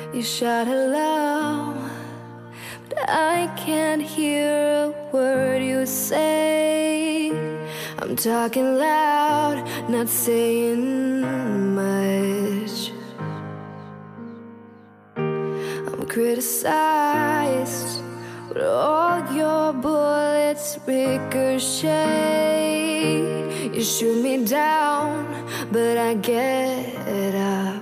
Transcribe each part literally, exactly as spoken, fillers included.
You shout hello, but I can't hear a word you say. I'm talking loud, not saying much. I'm criticized, but all your bullets ricochet. You shoot me down, but I get up.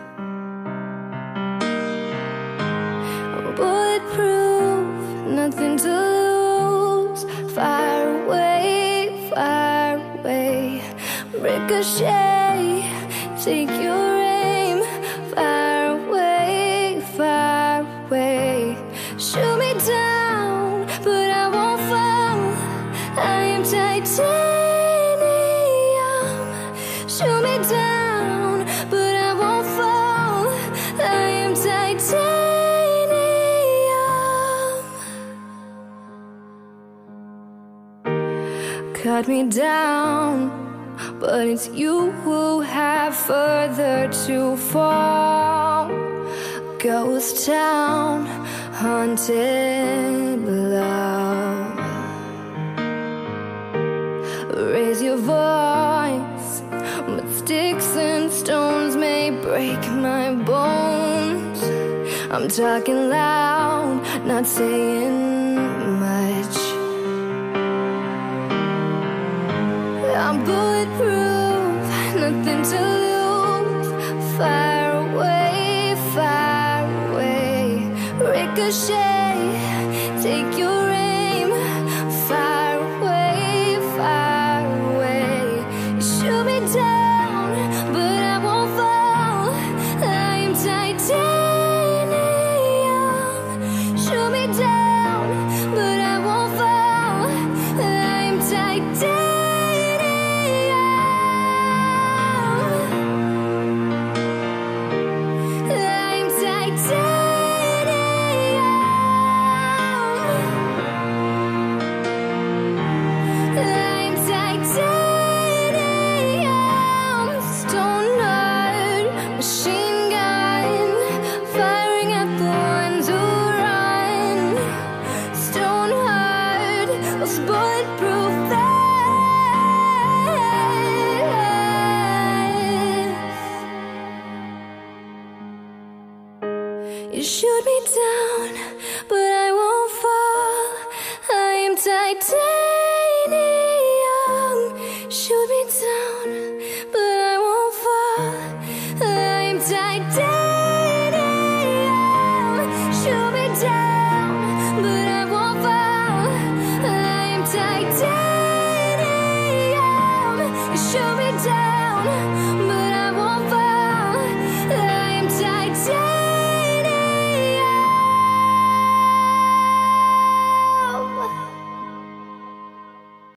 I'm bulletproof, nothing to lose. Fire away, fire away. Ricochet, take your aim. Fire away, fire away. Shoot me down, but I won't fall. I am titanium. Shoot me down, but I won't fall. I am titanium. Cut me down, but it's you who have further to fall. Ghost town, haunted love. Raise your voice, but sticks and stones may break my bones. I'm talking loud, not saying much. I'm bulletproof, nothing to lose. Fire away, fire away. Ricochet, take your aim. Fire away, fire away. You shoot me down, but I won't fall. I am titanium. Shoot me down, but I won't fall. I am titanium. You shoot me down, but I won't fall. I am titanium.